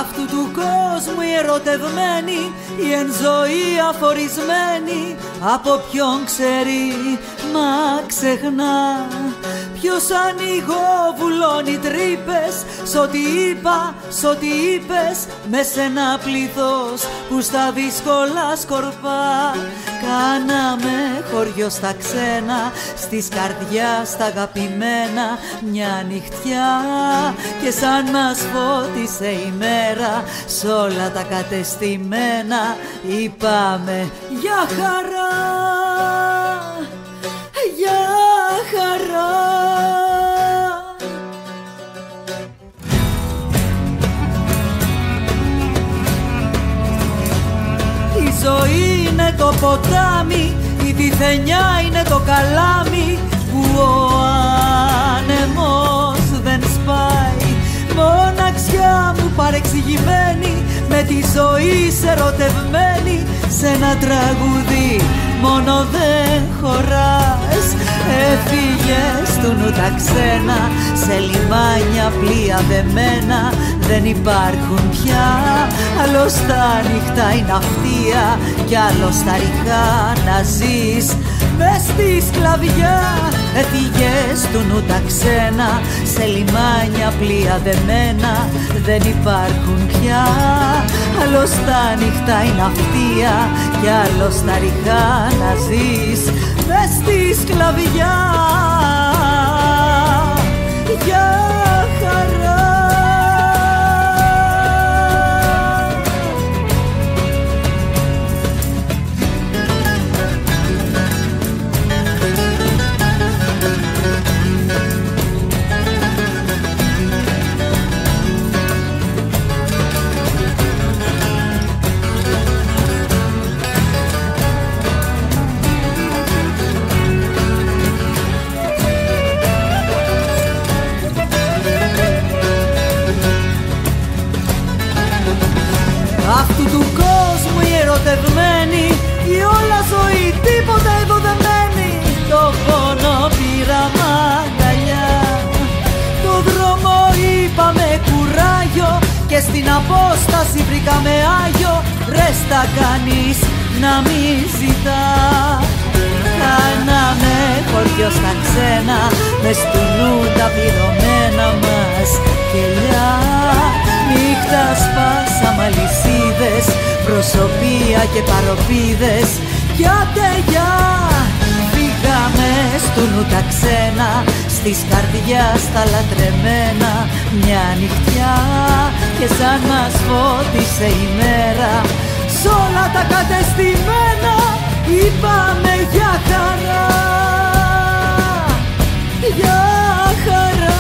αυτού του κόσμου οι ερωτευμένοι, η εν ζωή αφορισμένη, από ποιον ξέρει μα ξεχνά. Ποιος ανοίγω βουλώνει τρύπες, σ' ό,τι είπα, σ' ό,τι είπες, μες σε ένα πλήθος που στα δύσκολα σκορπά. Κάναμε χωριό στα ξένα, στις καρδιάς τα αγαπημένα, μια νυχτιά, και σαν μας φώτισε η μέρα σ' όλα τα κατεστημένα, είπαμε για χαρά, για χαρά. Η ζωή είναι το ποτάμι, η διθενιά είναι το καλάμι, που ο άνεμος δεν σπάει. Μοναξιά μου παρεξηγημένη, με τη ζωή σε ερωτευμένη, σε ένα τραγούδι μόνο δεν χωράς. Έφυγες του νου τα ξένα, σε λιμάνια πλοία δεμένα, δεν υπάρχουν πια. Άλλο στα νυχτά η ναυτία, κι άλλο στα ριχά να ζεις μες στη σκλαβιά. Έφυγες του νου τα ξένα, σε λιμάνια πλοία δεμένα, δεν υπάρχουν πια. Άλλο στα νυχτά η ναυτία, κι άλλο στα ριχά να ζεις μες στη σκλαβιά. Για χαρά. Αυτού του κόσμου οι ερωτευμένοι, η όλα ζωή τίποτα εδώ δεν μένει. Το πόνο πήραμε αγκαλιά, το δρόμο είπαμε κουράγιο, και στην απόσταση βρήκαμε άγιο. Ρέστα κανείς να μη ζητά. Κάναμε χωριό στα ξένα, μες του νου τα πληρωμένα μας κελιά. Νύχτα σπάσαμε αλυσίδες, προσωπία και παροπίδες, για τελειά. Φύγαμε στου νου τα ξένα, στις καρδιάς τα λατρεμένα, μια νυχτιά, και σαν μας φώτισε η μέρα σ' όλα τα κατεστημένα, είπαμε για χαρά, για χαρά.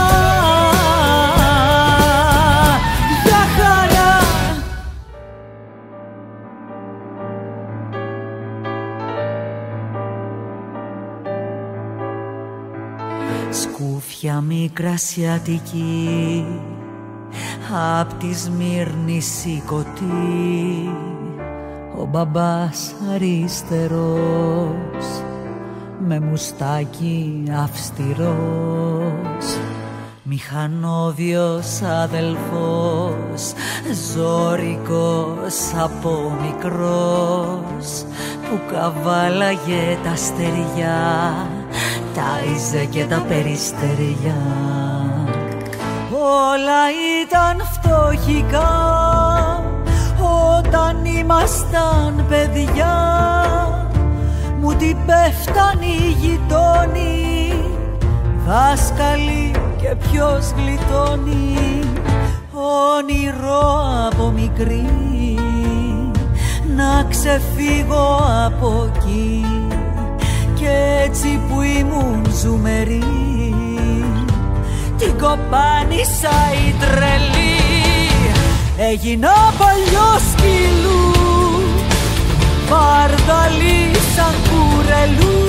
Σκούφια μικρασιατική, απ' τη Σμύρνη σηκωτή, ο μπαμπάς αριστερός, με μουστάκι αυστηρός, μηχανόβιος αδελφός, ζώρικος από μικρός, που καβάλαγε τα στεριά, τάιζε και τα περιστεριά. Όλα ήταν φτωχικά όταν ήμασταν παιδιά, μου την πέφταν οι γειτόνοι, δάσκαλοι και ποιος γλιτώνει. Όνειρο από μικρή, να ξεφύγω από εκεί, κι έτσι που ήμουν ζουμερή, την κοπάνισα η τρελή. Έγινα παλιό σκυλού, παρδαλή σαν κουρελού.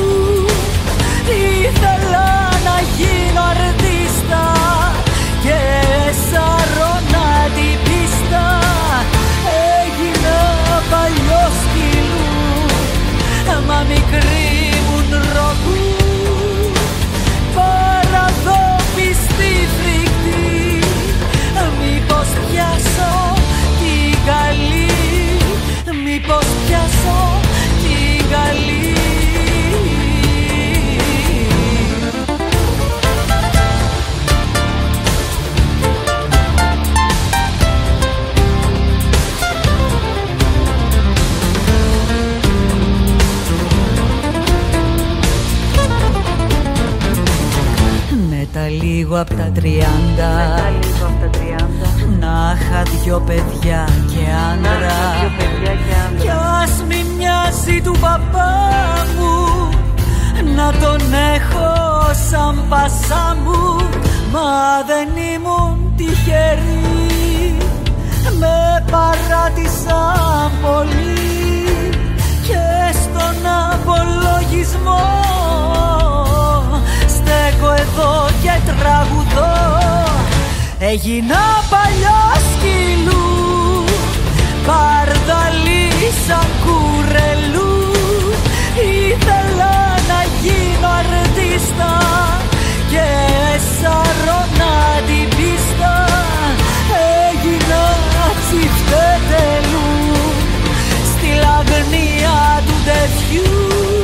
Ήθελα να γίνω αρτίστα και σαρώνα την πίστα. Έγινα παλιό σκυλού, μα μικρή μου ντροπού. Παραδόπιστη φρικτή, μήπως πιάσω λίγο απ' τα 30, να είχα δυο παιδιά και άντρα, κι ας μη μοιάζει του παπά μου, να τον έχω σαν πασά μου. Μα δεν ήμουν τυχερή, με παράτησαν πολύ, και στον απολογισμό στέκω εδώ και τραγουδώ. Έγινα παλιό σκυλού, παρδαλί σαν κουρελού, ήθελα να γίνω αρτίστα και σαρώνα την πίστα. Έγινα τσιφτετελού στη λαγνία του τεφιού,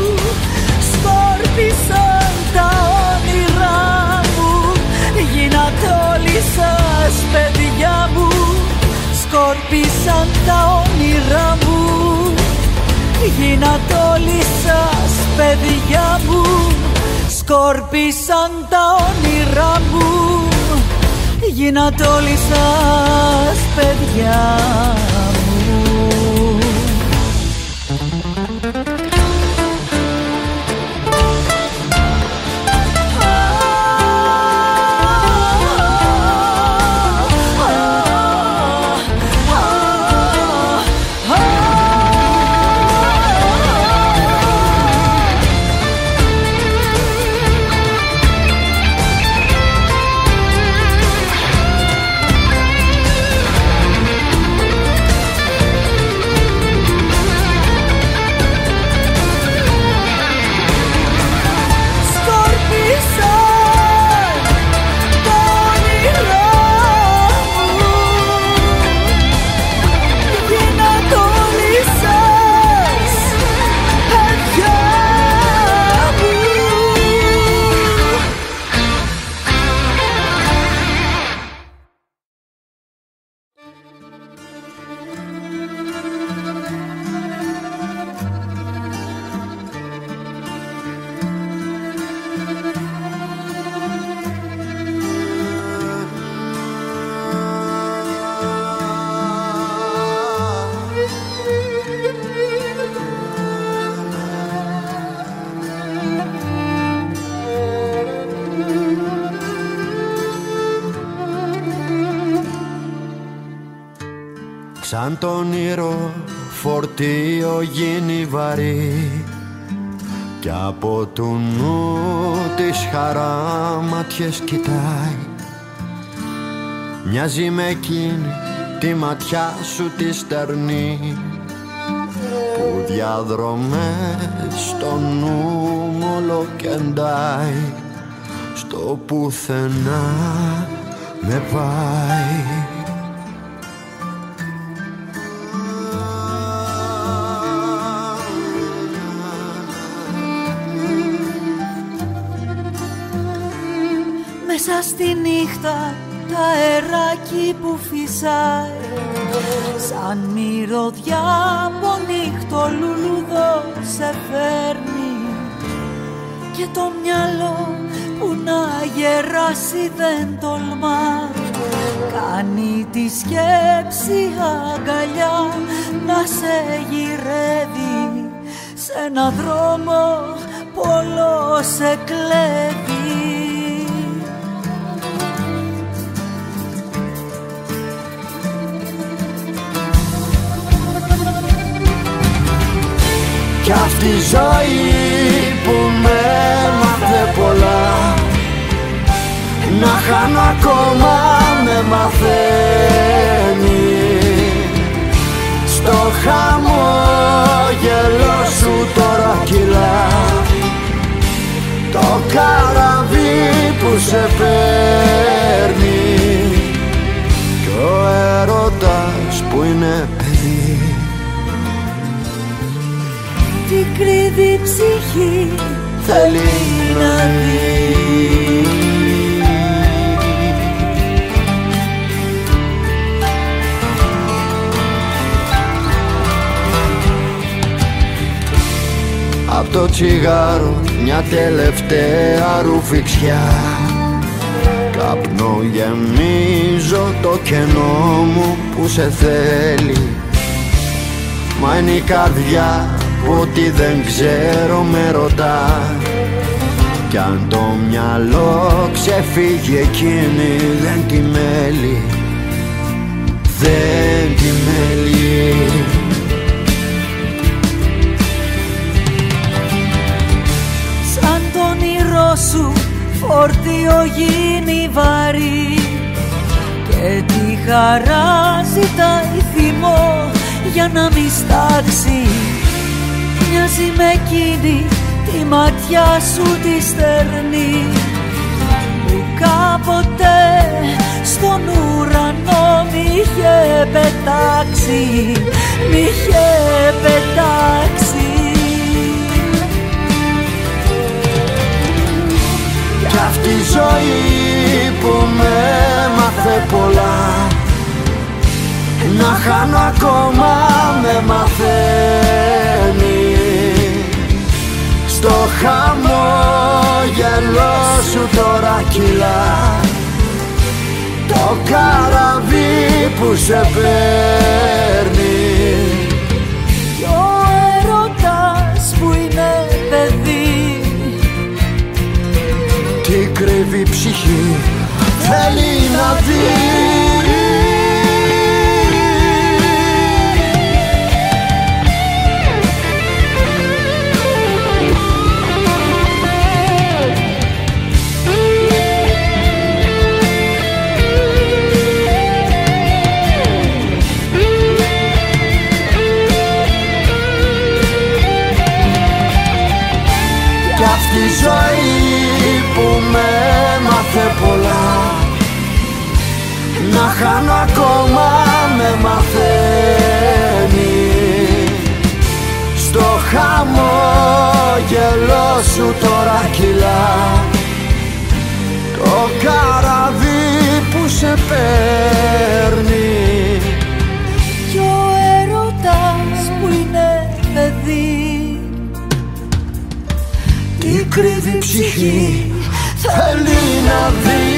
σκόρπισαν τα όνειρά μου, γίνατε όλοι σας παιδιά μου. Σκόρπισαν τα όνειρά μου, γίνατε όλοι σας παιδιά μου. Σκόρπισαν τα όνειρά μου, γίνατε όλοι σας παιδιά μου. Σαν το όνειρο φορτίο γίνει βαρύ, κι από του νου της χαρά μάτιες κοιτάει. Μοιάζει με εκείνη τη ματιά σου τη στερνή, που διαδρομές στο νου μου ολοκεντάει, στο πουθενά με πάει. Μέσα στη νύχτα τα αεράκι που φυσάει, σαν μυρωδιά από νύχτο λουλουδό σε φέρνει, και το μυαλό που να γεράσει δεν τολμά, κάνει τη σκέψη αγκαλιά να σε γυρεύει, σε ένα δρόμο πολλό σε κλέβει. Κι αυτή η ζωή που με έμαθε πολλά, να χάνω ακόμα με μαθαίνει. Στο χαμόγελο σου τώρα κυλά το καραβί που σε παίρνει, κι ο έρωτας που είναι παιδί την κρύβει ψυχή θέλει να δει. Απ' το τσιγάρο μια τελευταία ρουφιξιά, καπνό γεμίζω το κενό μου που σε θέλει. Μα είναι η καρδιά που ό,τι δεν ξέρω με ρωτά. Κι αν το μυαλό ξεφύγει εκείνη δεν τη μέλει, δεν τη μέλει. Σαν το όνειρό σου φορτίο γίνει βαρύ και τη χαρά ζητάει θυμό για να μη στάξει. Μοιάζει με εκείνη τη ματιά σου τη στερνή που κάποτε στον ουρανό μ' είχε πετάξει, μ' είχε πετάξει. Κι αυτή η ζωή που με έμαθε πολλά, να χάνω ακόμα με μαθαίνει. Στο χαμόγελό σου τώρα κυλά το καραβί που σε παίρνει. Κι ο έρωτας που είναι παιδί, τι κρύβει η ψυχή θέλει να δει. Αυτή η ζωή που με έμαθε πολλά, να χάνω ακόμα με μαθαίνει. Στο χαμόγελό σου τώρα κυλά το καραβί που σε παίρνει. κι ο έρωτας που είναι παιδί, τι κρύβει η ψυχή θέλει να δει.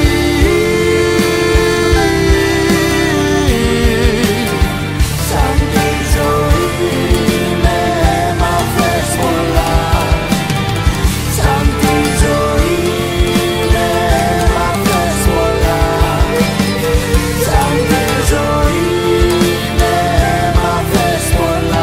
Σαν τη ζωή με έμαθες πολλά, σαν τη ζωή με έμαθες πολλά, σαν τη ζωή με έμαθες πολλά.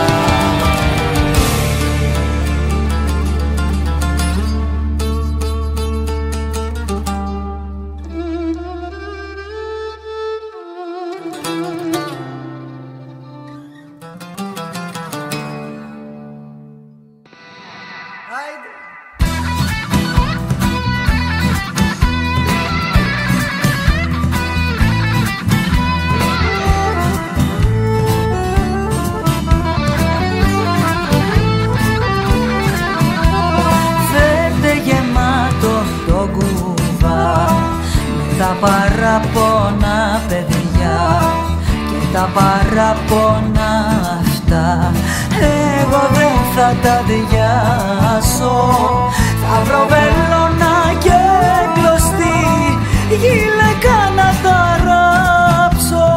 Τα παραπόνα παιδιά και τα παραπόνα αυτά εγώ δεν θα τα διάσω. Θα βρω βελόνα και κλωστή γυλαίκα να τα ράψω.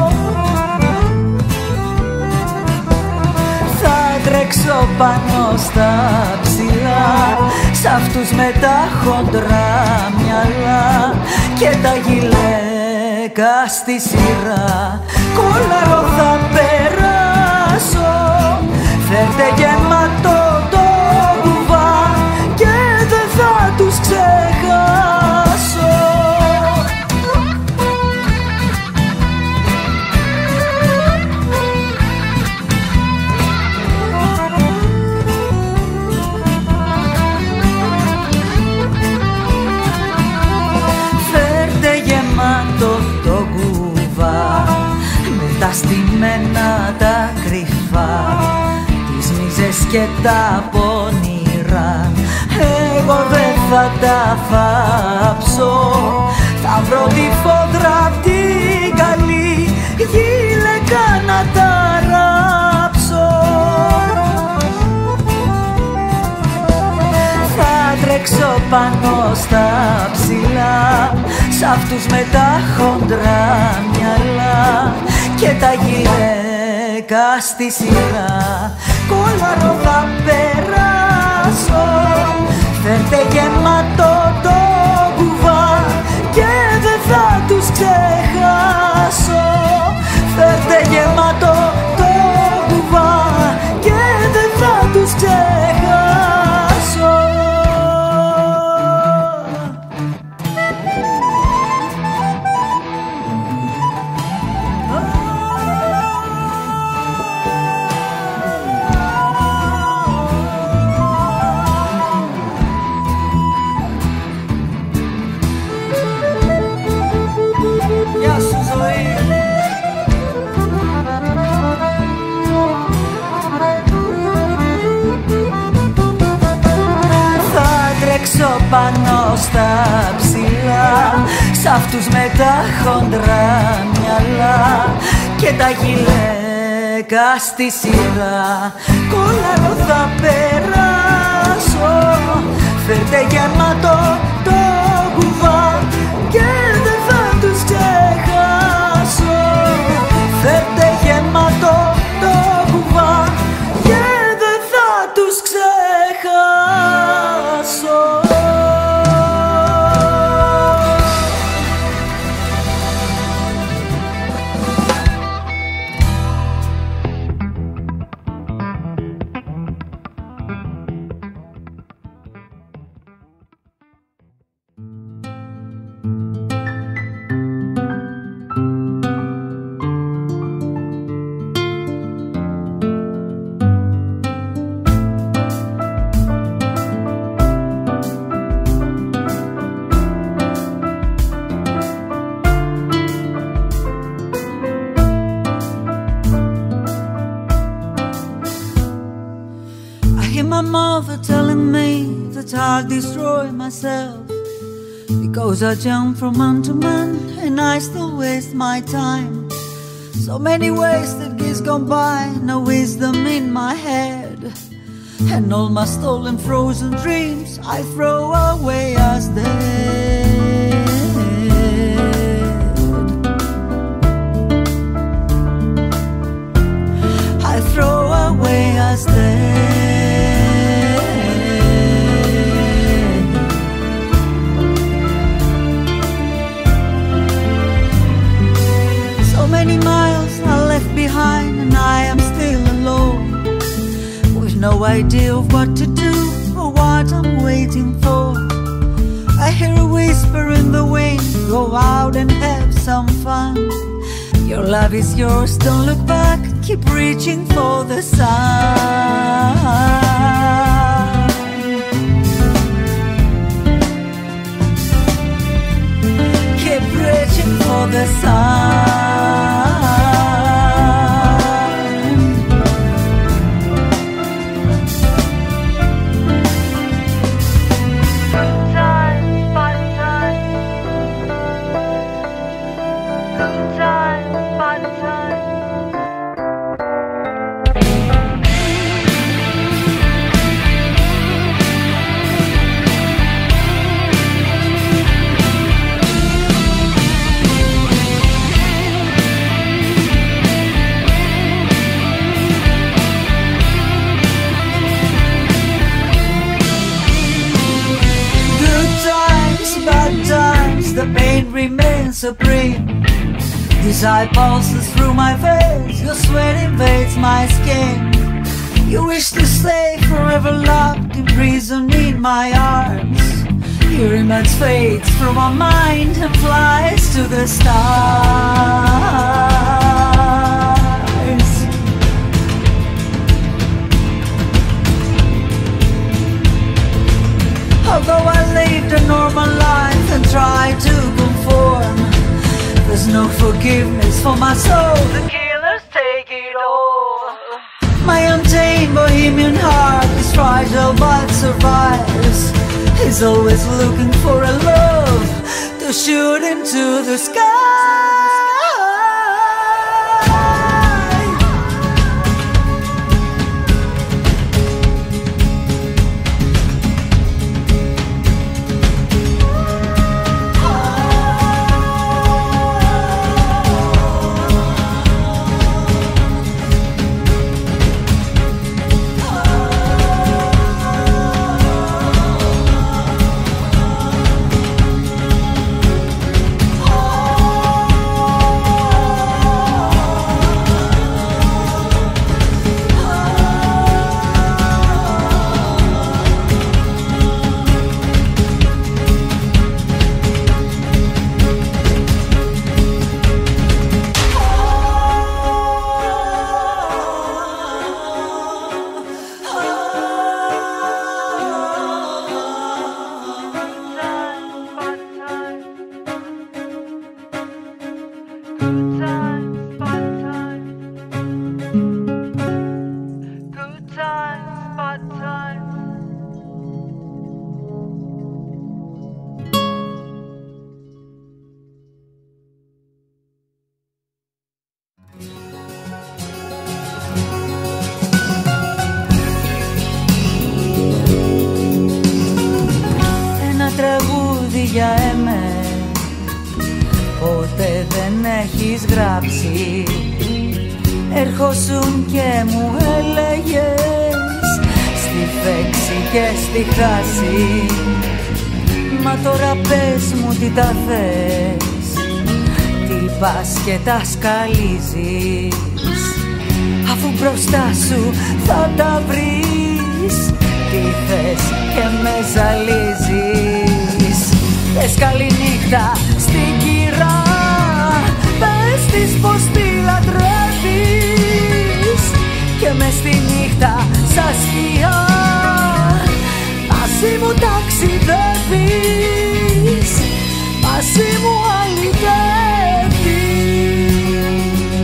Θα τρέξω πάνω στα ψηλά, σ' αυτούς με τα χοντρά μυαλά και τα γυλαίκα στη σειρά. Κολαρό θα περάσω, φέρτε γεμάτο το κουβά και δεν θα τους ξεχάσω. Το κουβά με τα στημένα τα κρυφά, τις μίζες και τα πονηρά εγώ δεν θα τα φάψω. Θα βρω τη φόδρα απ' την καλή γυλαίκα να τα ράψω. Θα τρέξω πάνω στα ψηλά, σ' σ' αυτούς με τα χοντρά μυαλά και τα γυναίκα στη σειρά. Κόλαρο θα περάσω, φέρτε γεμάτο το κουβά και δεν θα τους ξεχάσω. Φέρτε γεμάτο το κουβά και δεν θα τους ξεχάσω. Γεια σου ζωή. Πάνω στα ψηλά, σ' αυτούς με τα χοντρά μυαλά και τα γυναίκα στη σειρά. Κόλαρο θα περάσω, φέρτε γεμάτο το κουβά και δεν θα τους ξεχάσω. Φέρτε γεμάτο το κουβά και δεν θα τους ξεχάσω. I'll destroy myself because I jump from man to man and I still waste my time. So many wasted years gone by, no wisdom in my head, and all my stolen frozen dreams I throw away as dead. I throw away as dead. Many miles are left behind and I am still alone, with no idea of what to do or what I'm waiting for. I hear a whisper in the wind, go out and have some fun. Your love is yours, don't look back, keep reaching for the sun. Keep reaching for the sun. The pain remains supreme. Desire pulses through my veins. Your sweat invades my skin. You wish to stay forever locked, imprisoned in my arms. Your image fades from my mind and flies to the stars. Although I lived a normal life and tried to conform, there's no forgiveness for my soul. The killers take it all. My untamed bohemian heart is fragile but survives. He's always looking for a love to shoot into the sky. τραγούδι για εμέ, ποτέ δεν έχεις γράψει. Ερχόσουν και μου έλεγες στη φέξη και στη χάση. Μα τώρα πες μου τι τα θες, τι πας και τα σκαλίζεις, αφού μπροστά σου θα τα βρεις. Τι θες και με ζαλίζεις. Πες καληνύχτα στην κυρά, πες της πως τη λατρεύεις, και μες στη νύχτα σαν σκιά μαζί μου ταξιδεύεις, μαζί μου αλυτεύεις.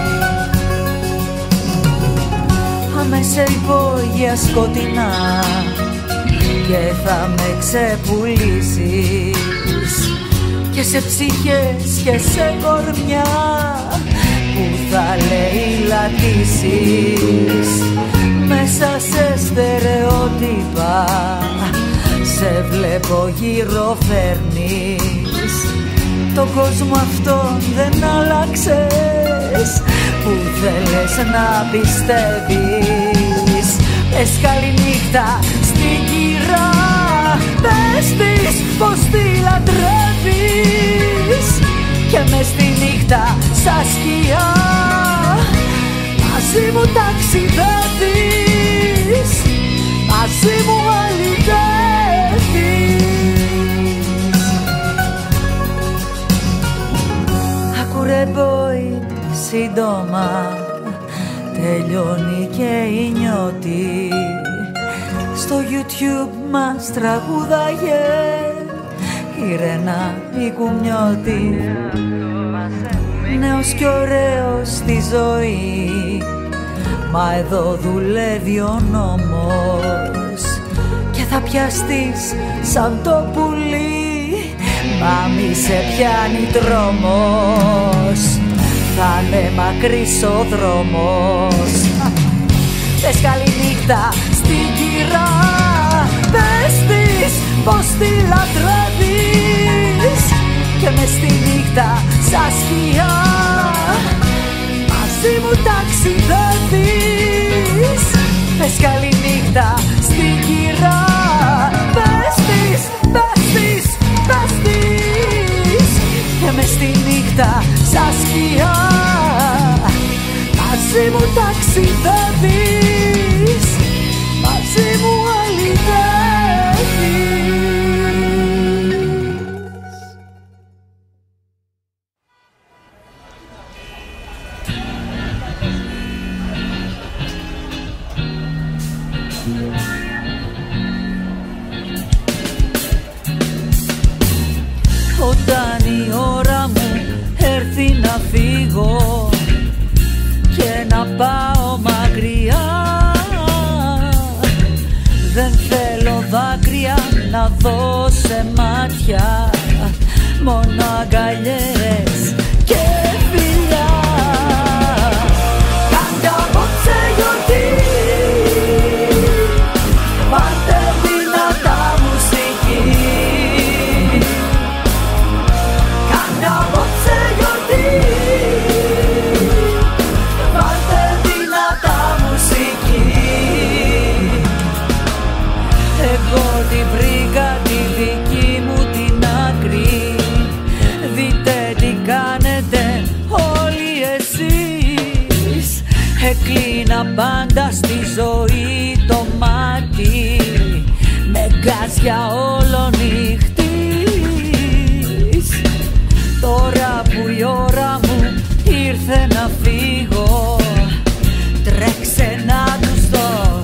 Αμέσα υπόγεια σκοτεινά και θα με ξεπουλήσεις, και σε ψυχές και σε κορμιά που θα λαιλατήσεις. Μέσα σε στερεότυπα σε βλέπω γύρω φέρνεις. Το κόσμο αυτόν δεν άλλαξες που θέλες να πιστεύεις. Πες καληνύχτα στην κυρά, πες της πως τη λατρεύεις, και μες στη νύχτα σαν σκιά μαζί μου ταξιδεύεις, μαζί μου αλυτεύεις. Άκουρε boy, σύντομα τελειώνει και η νιώτη. Στο YouTube μας τραγούδαγε η Ρένα η Κουμιώτη. Νέος κι ωραίος στη ζωή, μα εδώ δουλεύει ο νόμος, και θα πιαστείς σαν το πουλί, μα μη σε πιάνει τρόμος, θα είναι μακρύς ο δρόμος. Πες καληνύχτα στην κυρά, πες της πως τη λατρεύεις, και μες στη νύχτα σαν σκιά μαζί μου ταξιδεύεις. Πες καληνύχτα στην κυρά, πες της, πες της, πες της, και μες στη νύχτα σαν σκιά μαζί μου ταξιδεύεις, μαζί μου αλυτεύεις. Όταν η ώρα μου έρθει να φύγω και να πάω μακριά, δεν θέλω δάκρυα να δω σε μάτια, μόνο αγκαλιές και φιλιά. Κάντε απόψε γιορτή, πάρτε δυνατά μουσική. Κάντε απόψε γιορτή, πάρτε δυνατά μουσική. Εγώ την βρήκα τη δική μου την άκρη, δείτε τι κάνετε όλοι εσείς. Έκλεινα πάντα στη ζωή το μάτι, με γκάζια όλο νυχτής. Τώρα που η ώρα μου ήρθε να φύγω, τρέξε να τους το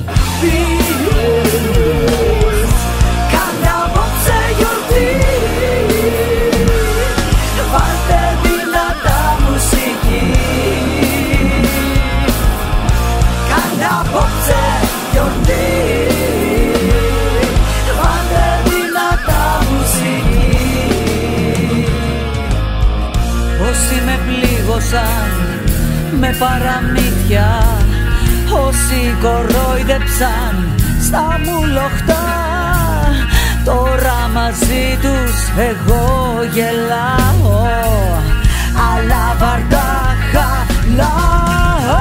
πεις. Κάνε απόψε γιορτή, βάλτε δυνατά μουσική. Κάνε απόψε γιορτή, βάλτε δυνατά μουσική. Όσοι με πλήγωσαν με παραμύθια, όσοι κορόιδεψαν στα μουλοχτά, τώρα μ' μαζί τους εγώ γελάω, αλλά βαρδά χαλάω.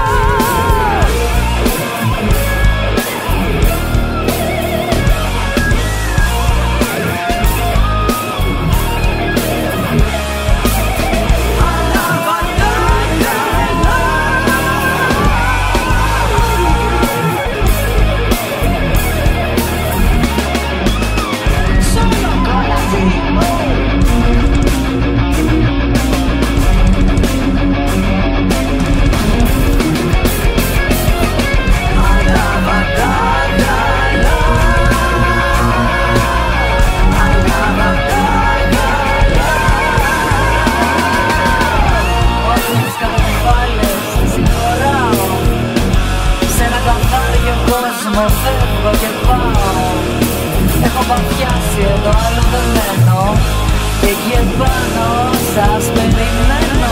Φεύγω και πάω, έχω παθιάσει εδώ άλλο δεμένο και εκεί επάνω σας περιμένω.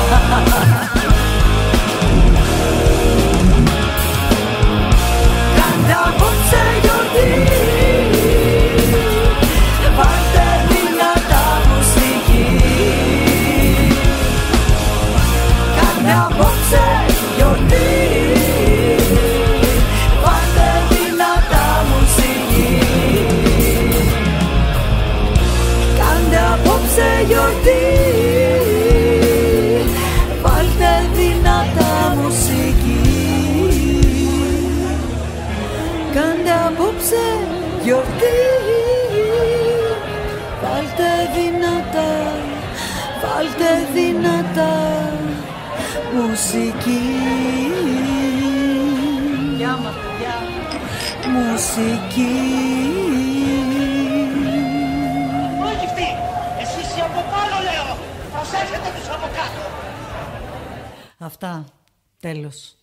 Κάντε απόψε γιορτή, βάλτε δυνατά μουσική. Κάντε απόψε γιορτή, απόψε γιορτή, βάλτε δυνατά μουσική. Κάντε απόψε γιορτή, βάλτε δυνατά, βάλτε δυνατά μουσική. Γεια μας, παιδιά. Μουσική. Αυτά. Τέλος.